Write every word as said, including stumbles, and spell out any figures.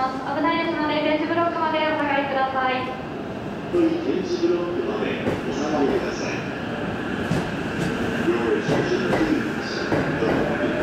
ます。危ないですので、電池ブロックまでお下がりください。 電池ブロックまでお下がりください。Your attention please. The morning